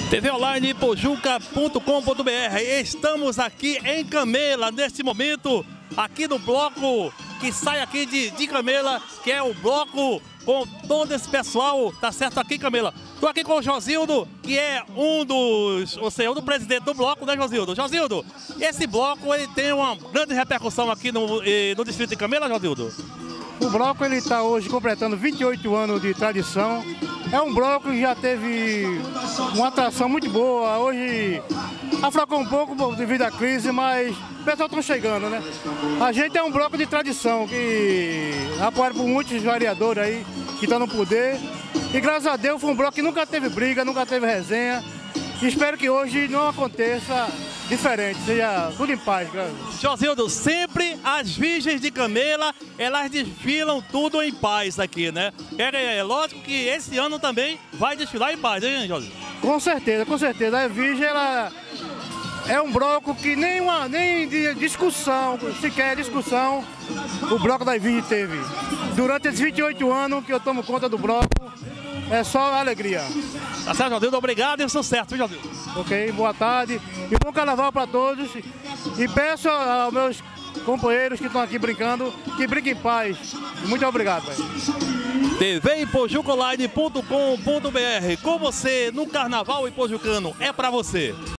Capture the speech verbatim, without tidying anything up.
T V online pojuca ponto com ponto br. Estamos aqui em Camela, neste momento, aqui no bloco que sai aqui de, de Camela, que é o bloco com todo esse pessoal, tá certo, aqui em Camela. Estou aqui com o Josildo, que é um dos, ou seja, um do presidente do bloco, né, Josildo? Josildo, esse bloco ele tem uma grande repercussão aqui no, no distrito de Camela, Josildo? O bloco ele está hoje completando vinte e oito anos de tradição. É um bloco que já teve uma atração muito boa. Hoje aflacou um pouco devido à crise, mas o pessoal está chegando, né? A gente é um bloco de tradição, que apoiado por muitos vereadores aí que estão no poder. E graças a Deus foi um bloco que nunca teve briga, nunca teve resenha. E espero que hoje não aconteça diferente, seja tudo em paz. Josildo, sempre as virgens de Camela, elas desfilam tudo em paz aqui, né? É, é lógico que esse ano também vai desfilar em paz, hein, Josildo? Com certeza, com certeza. A virgem, ela é um bloco que nem, uma, nem de discussão, sequer discussão, o bloco da virgem teve. Durante esses vinte e oito anos que eu tomo conta do bloco, é só alegria. Tá certo, Josildo, obrigado e sucesso, viu, Josildo? Ok, boa tarde e bom carnaval para todos. E peço aos meus companheiros que estão aqui brincando, que brinquem em paz. Muito obrigado. T V pojuca online ponto com ponto br. Com você no Carnaval Ipojucano, é para você.